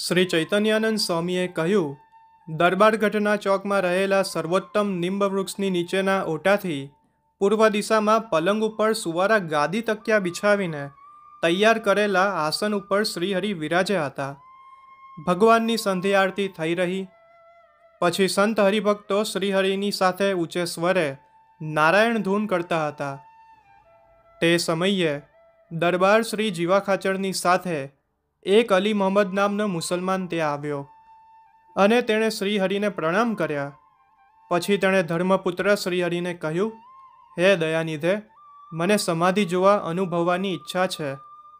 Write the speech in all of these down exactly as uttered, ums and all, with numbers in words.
શ્રી ચૈતન્યાનંદ સ્વામીએ કહ્યું, દરબારગઢના ચોકમાં રહેલા સર્વોત્તમ નિંબ વૃક્ષની નીચેના ઓટાથી પૂર્વ દિશામાં પલંગ ઉપર સુવારા ગાદી તકિયા બિછાવીને તૈયાર કરેલા આસન ઉપર શ્રીહરિ વિરાજ્યા હતા. ભગવાનની સંધ્યા આરતી થઈ રહી. પછી સંત હરિભક્તો શ્રીહરિની સાથે ઊંચે સ્વરે નારાયણ ધૂન કરતા હતા. તે સમયે દરબાર શ્રી જીવા ખાચરની સાથે એક અલી મોહમ્મદ નામનો મુસલમાન ત્યાં આવ્યો અને તેણે શ્રીહરિને પ્રણામ કર્યા. પછી તેણે ધર્મપુત્ર શ્રીહરિને કહ્યું, હે દયાનિધે, મને સમાધિ જોવા અનુભવવાની ઈચ્છા છે,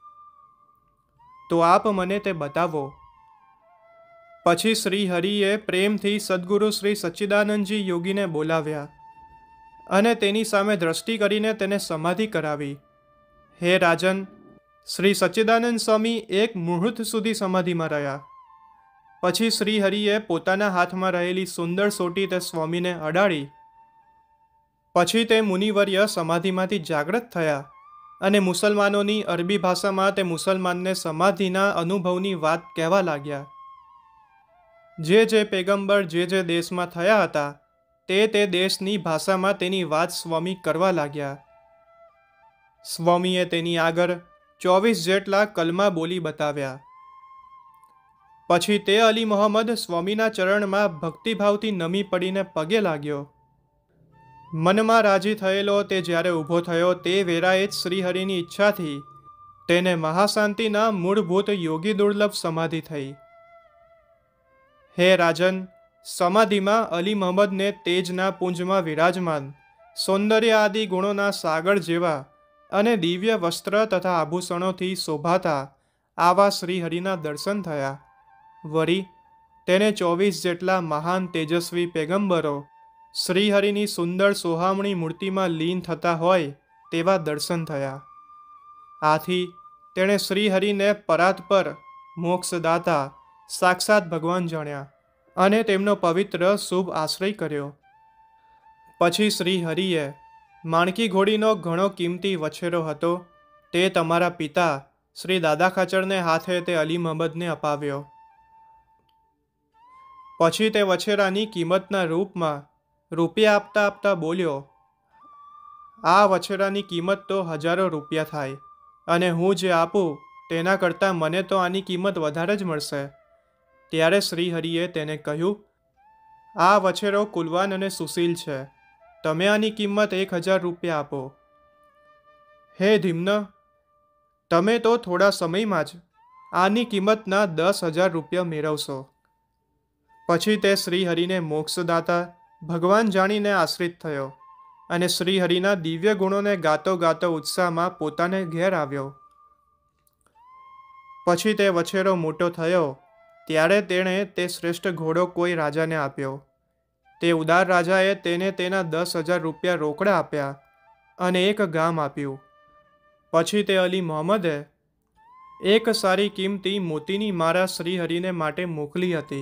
તો આપ મને તે બતાવો. પછી શ્રીહરિએ પ્રેમથી સદગુરુ શ્રી સચ્ચિદાનંદજી યોગીને બોલાવ્યા અને તેની સામે દ્રષ્ટિ કરીને તેને સમાધિ કરાવી. હે રાજન, શ્રી સચ્ચિદાનંદ સ્વામી એક મુહૂર્ત સુધી સમાધિમાં રહ્યા. પછી શ્રીહરિએ પોતાના હાથમાં રહેલી સુંદર સોટી તે સ્વામીને અડાડી. પછી તે મુનિવર્ય સમાધિમાંથી જાગૃત થયા અને મુસલમાનોની અરબી ભાષામાં તે મુસલમાનને સમાધિના અનુભવની વાત કહેવા લાગ્યા. જે જે પેગંબર જે જે દેશમાં થયા હતા તે તે દેશની ભાષામાં તેની વાત સ્વામી કરવા લાગ્યા. સ્વામીએ તેની આગળ ચોવીસ જેટલા કલમા બોલી બતાવ્યા. પછી તે અલી મોહમ્મદ સ્વામીના ચરણમાં ભક્તિભાવથી નમી પડીને પગે લાગ્યો. મનમાં રાજી થયેલો તે જ્યારે ઊભો થયો તે વેરાએ જ શ્રીહરિની ઈચ્છાથી તેને મહાશાંતિના મૂળભૂત યોગી દુર્લભ સમાધિ થઈ. હે રાજન, સમાધિમાં અલી મોહમ્મદને તેજના પુંજમાં વિરાજમાન સૌંદર્ય આદિ ગુણોના સાગર જેવા અને દિવ્ય વસ્ત્ર તથા આભૂષણોથી શોભાતા આવા શ્રીહરિના દર્શન થયા. વળી તેને ચોવીસ જેટલા મહાન તેજસ્વી પેગંબરો શ્રીહરિની સુંદર સોહામણી મૂર્તિમાં લીન થતા હોય તેવા દર્શન થયા. આથી તેણે શ્રીહરિને પરાત્પર મોક્ષદાતા સાક્ષાત ભગવાન જાણ્યા અને તેમનો પવિત્ર શુભ આશ્રય કર્યો. પછી શ્રીહરિએ માણકી ઘોડીનો ઘણો કિંમતી વછેરો હતો તે તમારા પિતા શ્રી દાદા ખાચરને હાથે તે અલી મોહમ્મદને અપાવ્યો. પછી તે વછેરાની કિંમતના રૂપમાં રૂપિયા આપતા આપતા બોલ્યો, આ વછેરાની કિંમત તો હજારો રૂપિયા થાય અને હું જે આપું તેના કરતાં મને તો આની કિંમત વધારે જ મળશે. ત્યારે શ્રીહરિએ તેને કહ્યું, આ વછેરો કુલવાન અને સુશીલ છે, તમે આની કિંમત એક હજાર રૂપિયા આપો. હે ધીમ્ન, તમે તો થોડા સમયમાં જ આની કિંમતના દસ હજાર રૂપિયા મેળવશો. પછી તે શ્રીહરિને મોક્ષદાતા ભગવાન જાણીને આશ્રિત થયો અને શ્રીહરિના દિવ્ય ગુણોને ગાતો ગાતો ઉત્સાહમાં પોતાને ઘેર આવ્યો. પછી તે વછેરો મોટો થયો ત્યારે તેણે તે શ્રેષ્ઠ ઘોડો કોઈ રાજાને આપ્યો. તે ઉદાર રાજાએ તેને તેના દસ હજાર રૂપિયા રોકડા આપ્યા અને એક ગામ આપ્યું. પછી તે અલી મોહમ્મદે એક સારી કિંમતી મોતીની માળા શ્રીહરિને માટે મોકલી હતી.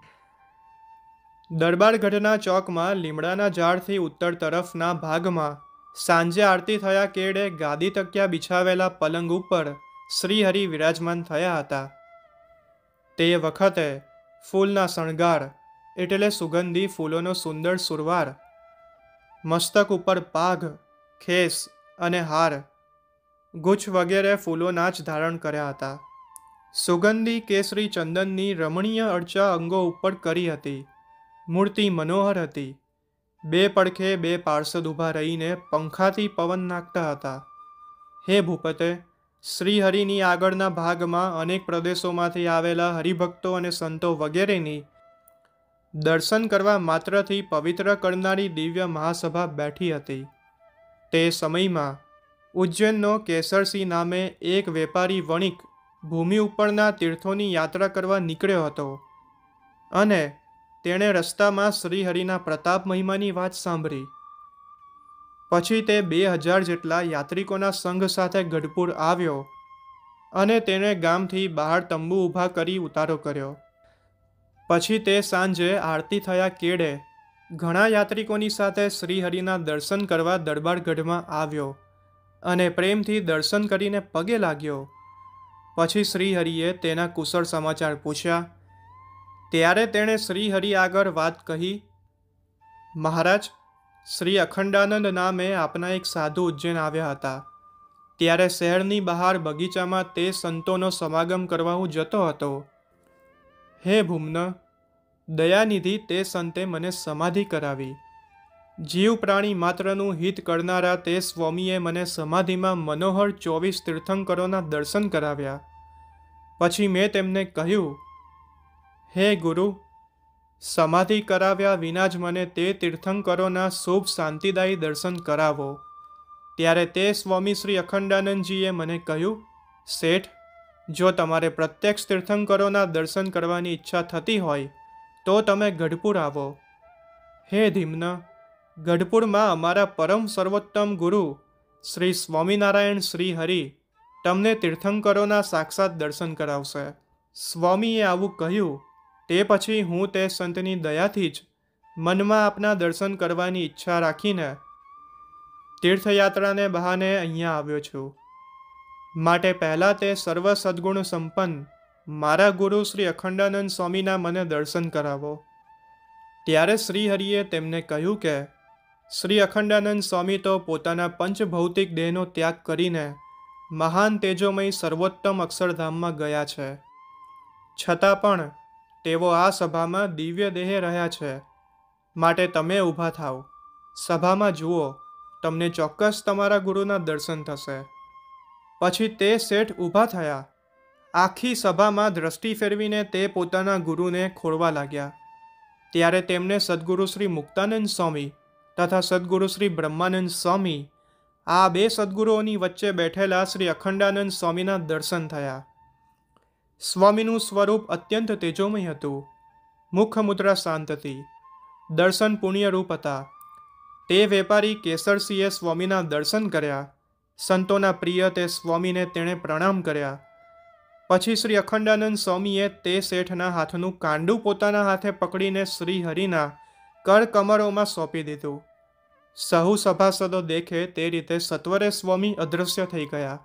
દરબારગઢના ચોકમાં લીમડાના ઝાડથી ઉત્તર તરફના ભાગમાં સાંજે આરતી થયા કેળે ગાદી તકિયા બિછાવેલા પલંગ ઉપર શ્રીહરિ વિરાજમાન થયા હતા. તે વખતે ફૂલના શણગાર એટલે સુગંધી ફૂલોનો સુંદર સુરવાર, મસ્તક ઉપર પાઘ, ખેસ અને હાર, ગુચ્છ વગેરે ફૂલોના જ ધારણ કર્યા હતા. સુગંધી કેસરી ચંદનની રમણીય અર્ચા અંગો ઉપર કરી હતી. મૂર્તિ મનોહર હતી. બે પડખે બે પાર્ષદ ઊભા રહીને પંખાથી પવન નાખતા હતા. હે ભૂપતે, શ્રીહરિની આગળના ભાગમાં અનેક પ્રદેશોમાંથી આવેલા હરિભક્તો અને સંતો વગેરેની દર્શન કરવા માત્રથી પવિત્ર કરનારી દિવ્ય મહાસભા બેઠી હતી. તે સમયમાં ઉજ્જૈનનો કેસરસિંહ નામે એક વેપારી વણિક ભૂમિ ઉપરના તીર્થોની યાત્રા કરવા નીકળ્યો હતો અને તેણે રસ્તામાં શ્રીહરિના પ્રતાપ મહિમાની વાત સાંભળી. પછી તે બે હજાર જેટલા યાત્રિકોના સંઘ સાથે ગઢપુર આવ્યો અને તેણે ગામથી બહાર તંબુ ઊભા કરી ઉતારો કર્યો. પછી તે સાંજે આરતી થયા કેળે ઘણા યાત્રિકોની સાથે શ્રીહરિના દર્શન કરવા દરબારગઢમાં આવ્યો અને પ્રેમથી દર્શન કરીને પગે લાગ્યો. પછી શ્રીહરિએ તેના કુશળ સમાચાર પૂછ્યા. ત્યારે તેણે શ્રીહરિ આગળ વાત કહી. મહારાજ, શ્રી અખંડાનંદ નામે આપના એક સાધુ ઉજ્જૈન આવ્યા હતા. ત્યારે શહેરની બહાર બગીચામાં તે સંતોનો સમાગમ કરવા હું જતો હતો. હે ભૂમ્ન, દયાનિધિ તે સંતે મને સમાધિ કરાવી. જીવ પ્રાણી માત્રનું હિત કરનારા તે સ્વામીએ મને સમાધિમાં મનોહર ચોવીસ તીર્થંકરોના દર્શન કરાવ્યા. પછી મેં તેમને કહ્યું, હે ગુરુ, સમાધિ કરાવ્યા વિના જ મને તે તીર્થંકરોના શુભ શાંતિદાયી દર્શન કરાવો. ત્યારે તે સ્વામી શ્રી અખંડાનંદજીએ મને કહ્યું, શેઠ, જો તમારે પ્રત્યક્ષ તીર્થંકરોના દર્શન કરવાની ઈચ્છા થતી હોય તો તમે ગઢપુર આવો. હે ધીમ્ન, ગઢપુરમાં અમારા પરમ સર્વોત્તમ ગુરુ શ્રી સ્વામિનારાયણ શ્રી હરિ તમને તીર્થંકરોના સાક્ષાત દર્શન કરાવશે. સ્વામીએ આવું કહ્યું તે પછી હું તે સંતની દયાથી જ મનમાં આપના દર્શન કરવાની ઈચ્છા રાખીને તીર્થયાત્રાને બહાને અહીંયા આવ્યો છું. માટે પહેલાં તે સર્વ સદ્ગુણ સંપન્ન મારા ગુરુ શ્રી અખંડાનંદ સ્વામીના મને દર્શન કરાવો. ત્યારે શ્રીહરિએ તેમને કહ્યું કે શ્રી અખંડાનંદ સ્વામી તો પોતાના પંચભૌતિક દેહનો ત્યાગ કરીને મહાન તેજોમય સર્વોત્તમ અક્ષરધામમાં ગયા છે. છતાં પણ તેઓ આ સભામાં દિવ્ય દેહે રહ્યા છે. માટે તમે ઊભા થાઓ, સભામાં જુઓ, તમને ચોક્કસ તમારા ગુરુના દર્શન થશે. પછી તે શેઠ ઊભા થયા. આખી સભામાં દ્રષ્ટિ ફેરવીને તે પોતાના ગુરુને ખોળવા લાગ્યા. ત્યારે તેમને સદ્ગુરુ શ્રી મુક્તાનંદ સ્વામી તથા સદ્ગુરુ શ્રી બ્રહ્માનંદ સ્વામી, આ બે સદ્ગુરુઓની વચ્ચે બેઠેલા શ્રી અખંડાનંદ સ્વામીના દર્શન થયા. સ્વામીનું સ્વરૂપ અત્યંત તેજોમય હતું. મુખ મુદ્રા શાંત હતી. દર્શન પુણ્યરૂપ હતા. તે વેપારી કેસરસિંહે સ્વામીના દર્શન કર્યા. સંતોના પ્રિય તે સ્વામીને તેણે પ્રણામ કર્યા. પછી શ્રી અખંડાનંદ સ્વામીએ તે શેઠના હાથનું કાંડું પોતાના હાથે પકડીને શ્રીહરિના કર કમરોમાં સોંપી દીધું. સહુ સભાસદો દેખે તે રીતે સત્વરે સ્વામી અદૃશ્ય થઈ ગયા.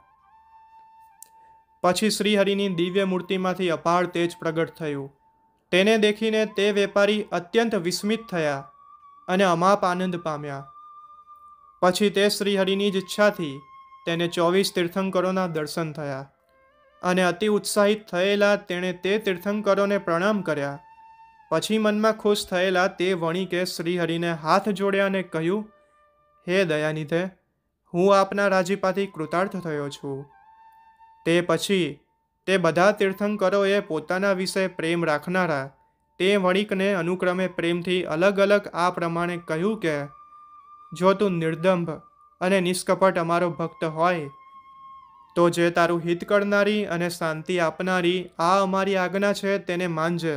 પછી શ્રીહરિની દિવ્ય મૂર્તિમાંથી અપાર તેજ પ્રગટ થયું. તેને દેખીને તે વેપારી અત્યંત વિસ્મિત થયા અને અમાપ આનંદ પામ્યા. પછી તે શ્રીહરિની જ ઈચ્છાથી તેને ચોવીસ તીર્થંકરોના દર્શન થયા અને અતિ ઉત્સાહિત થયેલા તેણે તે તીર્થંકરોને પ્રણામ કર્યા. પછી મનમાં ખુશ થયેલા તે વણિકે શ્રીહરિને હાથ જોડ્યા અને કહ્યું, હે દયાનિધે, હું આપના રાજીપાથી કૃતાર્થ થયો છું. તે પછી તે બધા તીર્થંકરોએ પોતાના વિશે પ્રેમ રાખનારા તે વણિકને અનુક્રમે પ્રેમથી અલગ અલગ આ પ્રમાણે કહ્યું કે જો તું નિર્દંભ અને નિષ્કપટ અમારો ભક્ત હોય તો જે તારું હિત કરનારી અને શાંતિ આપનારી આ અમારી આજ્ઞા છે તેને માનજે.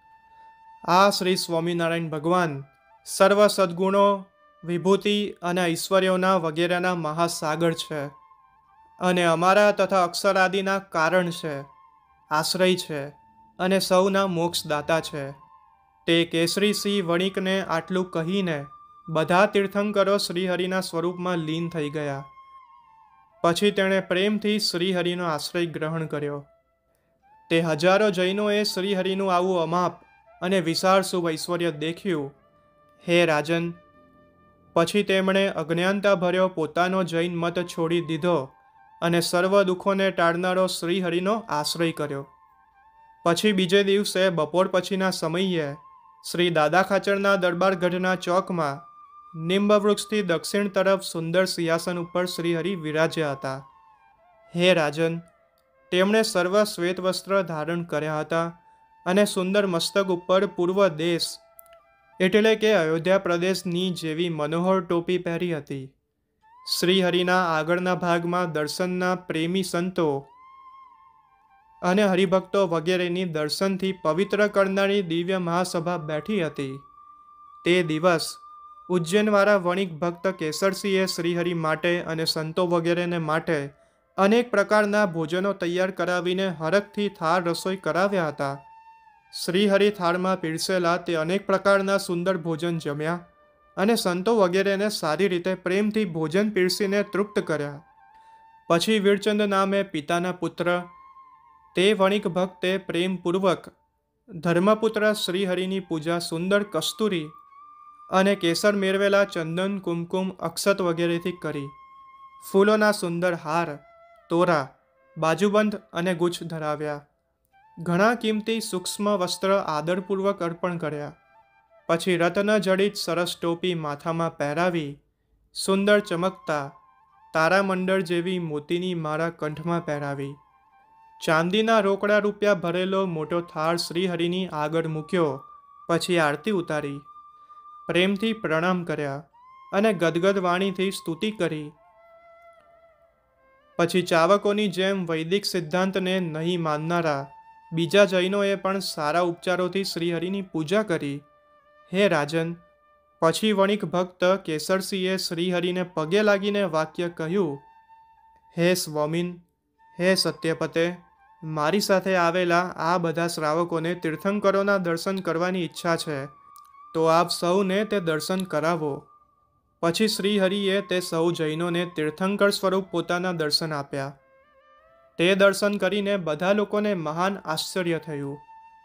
આ શ્રી સ્વામિનારાયણ ભગવાન સર્વ સદ્ગુણો, વિભૂતિ અને ઐશ્વર્યોના વગેરેના મહાસાગર છે અને અમારા તથા અક્ષરાદિના કારણ છે, આશ્રય છે અને સૌના મોક્ષદાતા છે. તે કેસરીસિંહ વણિકને આટલું કહીને બધા તીર્થંકરો શ્રીહરિના સ્વરૂપમાં લીન થઈ ગયા. પછી તેણે પ્રેમથી શ્રીહરિનો આશ્રય ગ્રહણ કર્યો. તે હજારો જૈનોએ શ્રીહરિનું આવું અમાપ અને વિશાળ શુભ ઐશ્વર્ય દેખ્યું. હે રાજન, પછી તેમણે અજ્ઞાનતા ભર્યો પોતાનો જૈન મત છોડી દીધો અને સર્વ દુઃખોને ટાળનારો શ્રીહરિનો આશ્રય કર્યો. પછી બીજે દિવસે બપોર પછીના સમયે શ્રી દાદા ખાચરના દરબારગઢના ચોકમાં નિંબવૃક્ષથી દક્ષિણ તરફ સુંદર સિંહાસન ઉપર શ્રીહરિ વિરાજ્યા હતા. હે રાજન, તેમણે સર્વ શ્વેત વસ્ત્ર ધારણ કર્યા હતા અને સુંદર મસ્તક ઉપર પૂર્વ દેશ એટલે કે અયોધ્યા પ્રદેશની જેવી મનોહર ટોપી પહેરી હતી. શ્રીહરિના આગળના ભાગમાં દર્શનના પ્રેમી સંતો અને હરિભક્તો વગેરેની દર્શનથી પવિત્ર કરનારી દિવ્ય મહાસભા બેઠી હતી. તે દિવસ ઉજ્જૈનવાળા વણિક ભક્ત કેસરસિંહે શ્રીહરિ માટે અને સંતો વગેરેને માટે અનેક પ્રકારના ભોજનો તૈયાર કરાવીને હરખથી થાળ રસોઈ કરાવ્યા હતા. શ્રીહરિ થાળમાં પીરસેલા તે અનેક પ્રકારના સુંદર ભોજન જમ્યા અને સંતો વગેરેને સારી રીતે પ્રેમથી ભોજન પીરસીને તૃપ્ત કર્યા. પછી વીરચંદ નામે પિતાના પુત્ર તે વણિક ભક્તે પ્રેમપૂર્વક ધર્મપુત્ર શ્રીહરિની પૂજા સુંદર કસ્તુરી અને કેસર મેળવેલા ચંદન કુમકુમ અક્ષત વગેરેથી કરી. ફૂલોના સુંદર હાર, તોરા, બાજુબંધ અને ગુચ્છ ધરાવ્યા. ઘણા કિંમતી સૂક્ષ્મ વસ્ત્ર આદરપૂર્વક અર્પણ કર્યા. પછી રત્ન જડિત સરસ ટોપી માથામાં પહેરાવી, સુંદર ચમકતા તારામંડળ જેવી મોતીની માળા કંઠમાં પહેરાવી. ચાંદીના રોકડા રૂપિયા ભરેલો મોટો થાળ શ્રીહરિની આગળ મૂક્યો. પછી આરતી ઉતારી, પ્રેમથી પ્રણામ કર્યા અને ગદગદ વાણીથી સ્તુતિ કરી. પછી ચાવકોની જેમ વૈદિક સિદ્ધાંતને નહીં માનનારા બીજા જૈનોએ પણ સારા ઉપચારોથી શ્રીહરિની પૂજા કરી. હે રાજન, પછી વણિક ભક્ત કેસરસિંહે શ્રીહરિને પગે લાગીને વાક્ય કહ્યું, હે સ્વામિન, હે સત્યપતે, મારી સાથે આવેલા આ બધા શ્રાવકોને તીર્થંકરોના દર્શન કરવાની ઈચ્છા છે, તો આપ સૌને તે દર્શન કરાવો. પછી શ્રીહરિએ તે સૌ જૈનોને તીર્થંકર સ્વરૂપ પોતાના દર્શન આપ્યા. તે દર્શન કરીને બધા લોકોને મહાન આશ્ચર્ય થયું.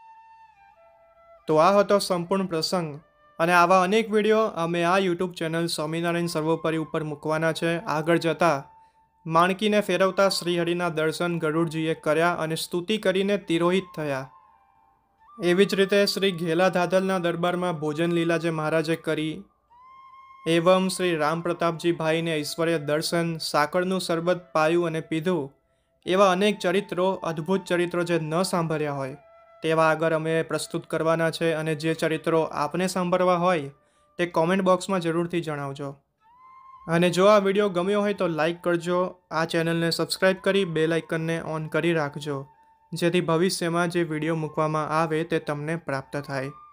તો આ હતો સંપૂર્ણ પ્રસંગ, અને આવા અનેક વિડીયો અમે આ યુટ્યુબ ચેનલ સ્વામિનારાયણ સર્વોપરી ઉપર મૂકવાના છે. આગળ જતાં માણકીને ફેરવતા શ્રીહરિના દર્શન ગરુડજીએ કર્યા અને સ્તુતિ કરીને તિરોહિત થયા. એવી જ રીતે શ્રી ઘેલા ધાધલના દરબારમાં ભોજન લીલા જે મહારાજે કરી, એવમ શ્રી રામ પ્રતાપજી ભાઈને ઐશ્વર્ય દર્શન, સાકરનું શરબત પાયું અને પીધું, એવા અનેક ચરિત્રો, અદ્ભુત ચરિત્રો જે ન સાંભળ્યા હોય તેવા આગળ અમે પ્રસ્તુત કરવાના છે. અને જે ચરિત્રો આપને સાંભળવા હોય તે કોમેન્ટ બોક્સમાં જરૂરથી જણાવજો. અને જો આ વિડીયો ગમ્યો હોય તો લાઈક કરજો, આ ચેનલને સબસ્ક્રાઈબ કરી બેલ આઇકનને ઓન કરી રાખજો, જેથી ભવિષ્યમાં જે વિડીયો મૂકવામાં આવે તે તમને પ્રાપ્ત થાય.